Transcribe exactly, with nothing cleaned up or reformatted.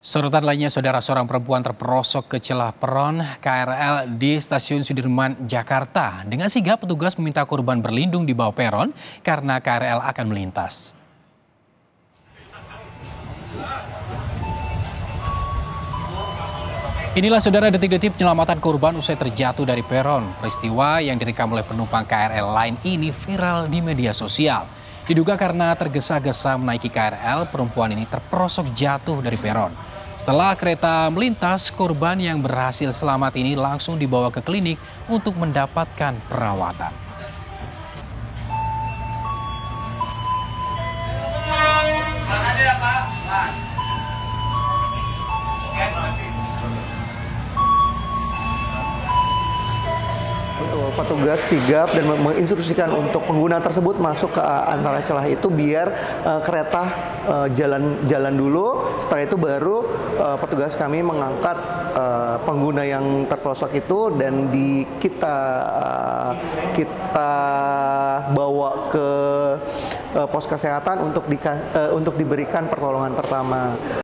Sorotan lainnya, saudara, seorang perempuan terperosok ke celah peron K R L di Stasiun Sudirman, Jakarta. Dengan sigap, petugas meminta korban berlindung di bawah peron karena K R L akan melintas. Inilah, saudara, detik-detik penyelamatan korban usai terjatuh dari peron. Peristiwa yang direkam oleh penumpang K R L lain ini viral di media sosial. Diduga karena tergesa-gesa menaiki K R L, perempuan ini terperosok jatuh dari peron. Setelah kereta melintas, korban yang berhasil selamat ini langsung dibawa ke klinik untuk mendapatkan perawatan. Petugas sigap dan menginstruksikan untuk pengguna tersebut masuk ke antara celah itu biar uh, kereta uh, jalan jalan dulu. Setelah itu baru uh, petugas kami mengangkat uh, pengguna yang terperosok itu dan di kita uh, kita bawa ke uh, pos kesehatan untuk di, uh, untuk diberikan pertolongan pertama.